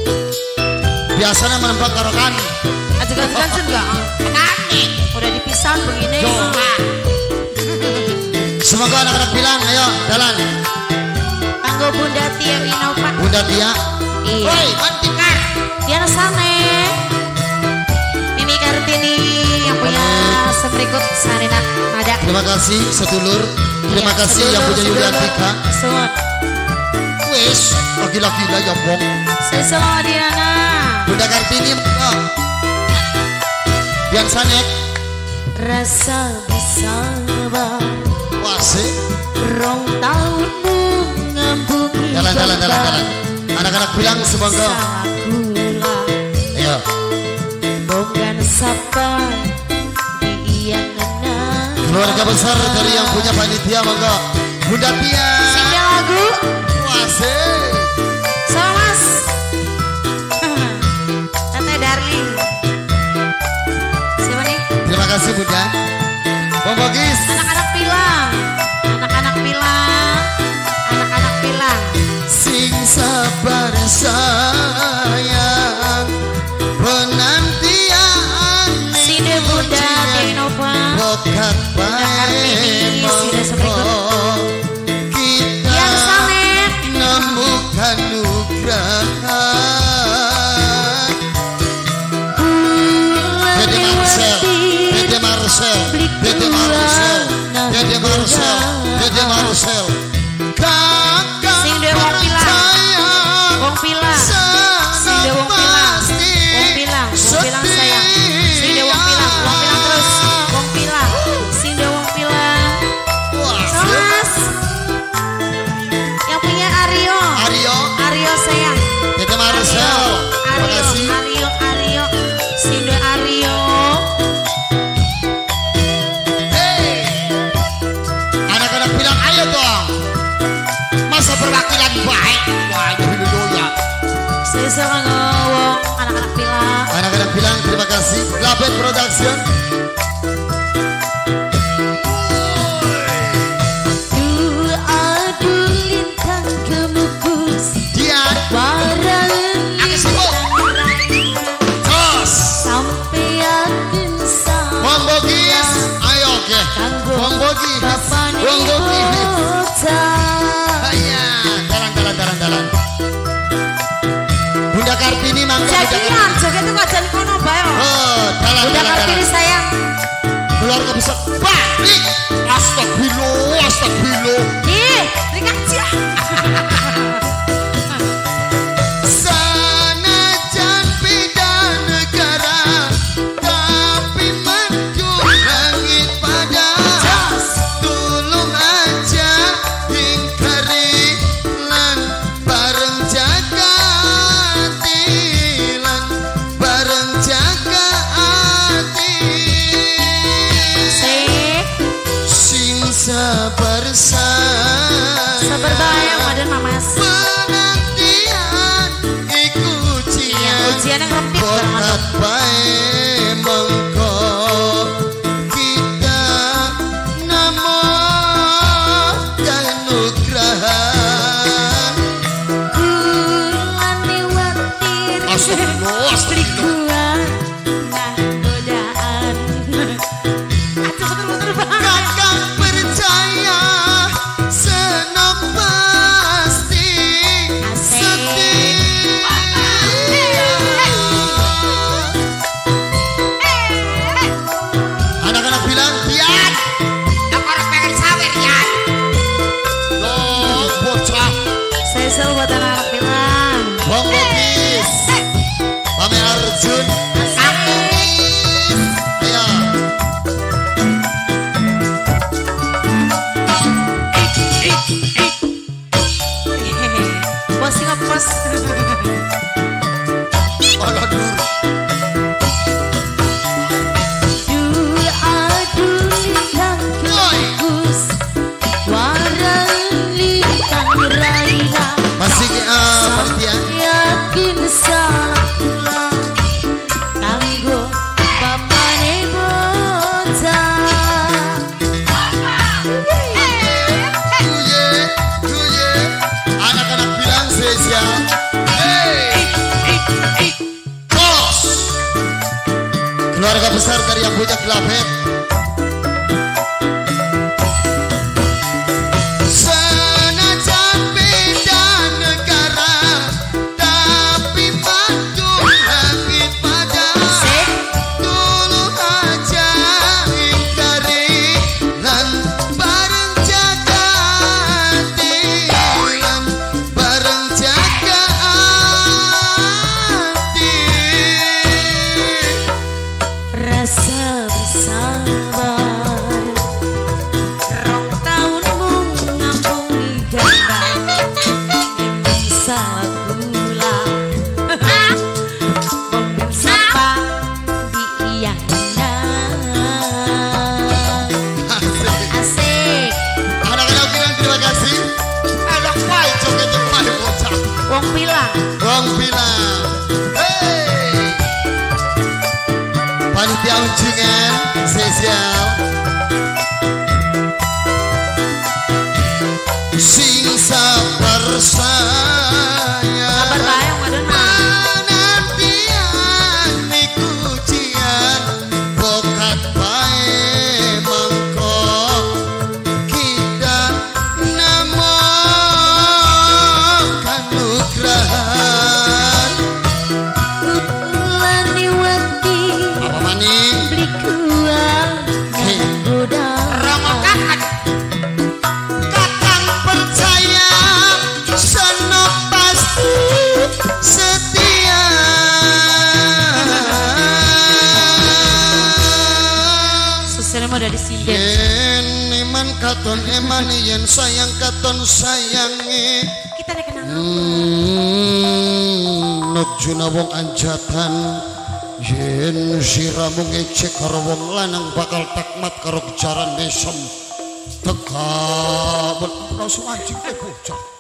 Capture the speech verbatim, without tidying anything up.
Biasanya menembak karokan. Ajukan-ajukan sih enggak? Kami. Udah dipisah begini. Coba. Semoga anak-anak bilang, ayo jalan. Tanggo Bunda Tia Winova. Bunda Tia. Iya. Woi, Antikar. Dia sana. Ini Kartini yang punya seberikut Sarina ada. Terima kasih sedulur. Terima Ya, kasih sedulur, yang punya Yuda sedulur. Antika. Semua. Wes, lagi-lagi ya bong. Sesuai Diana. Bunda Kartini. Oh. Biang Sanek. Rasa bersabar. Wase. Rong tahunmu ngambungi. Jalan, jalan, jalan, jalan. Anak-anak bilang semoga. Sakula. Ayo. Bukan sabar diiangan. Keluarga besar dari yang punya panitia monggo. Bunda Tia. Singga lagu. Wase. Sama Mas. Tante Darling. Siapa nih? Terima kasih Bunda. Bang Bogis. Anak-anak pilang. Anak-anak pilang. Anak-anak pilang. Sing sabar sayang penantian Sini Bunda Dinova. bokat bae monggo kita Yang Samet. nemukan nugrahan. Dede Marcel, Dede Marcel, Dede Marcel, Dede Marcel, Dede Marcel. Kakak Sing dia wong pilang. Wong pilang. Sing dia wong pilang. Wong pilang. Wong pilang sayang. Sing dia wong pilang. Wong pilang terus. Wong pilang. Sing dia wong pilang. Sama Mas. Yang punya Aryo. Aryo, Aryo sayang. Dede Marcel. Terima Aryo. kasih. Aryo. Aryo. Sing dia Aryo. Hey, anak-anak bilang ayo dong. Masa perwakilan baik. Wah, itu ya. Sesel ngowong. Anak-anak pilang. Anak-anak bilang terima kasih. Labet Production. Adu lintang kemukus. Dian. Barang Aku sibuk. Tos. sampai yakin sama. Bang Bogis. Ayo oke. Bang Bogis. Bang Bogis. Ayo. Jalan, jalan, jalan, jalan. Bunda Kartini mangga. Bunda Jadian, joget itu gak jadi kono bae. Oh, jalan, Bunda jalan, Kartini jalan. sayang. Keluarga besar. Balik. Astagfirullah, astagfirullah. Ih, ringan aja. Sanajan beda negara, tapi maju langit pada. Tulung aja hingkari lan bareng jaga hati, lan bareng jaga hati. Sik, Sing sabar sayang. sabar bayang madan mamas. Penantian iku Iya, ujian. ujian yang rempit Bokat banget. bae mengko kita nemukan nugrahan. Kulane watir. Astagfirullah, astagfirullah. Nah, godaan. Aduh, betul-betul banget. Kakak percaya senang pasti Asik. Anak-anak bilang Dian. Aku harus pengen sawer, Yan. Loh, bocah. Sesel buat anak-anak bilang. Bang Bogis, Mame Arjun, Keluarga besar dari yang punya Gelapet. Rasa bersabar rong tahunmu ngampungi gambar bisa gula mobil sapa diiyana asik Anak-anak bilang terima kasih. Enak wae jogetnya kemana bocah. wong pilang Wong bilang hey panitia unjungan spesial sing sabar sayang sabar bae Madonna penantian niku ujian bokat bae mangko kita namung kanugrahan lani wati apa maning beli kuah muda romokan kakang percaya senok pasti setia susahnya mau dari sinden yen iman katon eman yen sayang katon sayangi kita nek kenal hmm, nok juna wong anjatan yen siramu ngecek karo wong lanang bakal takmat karo kejaran mesem teka langsung anjing eh bocah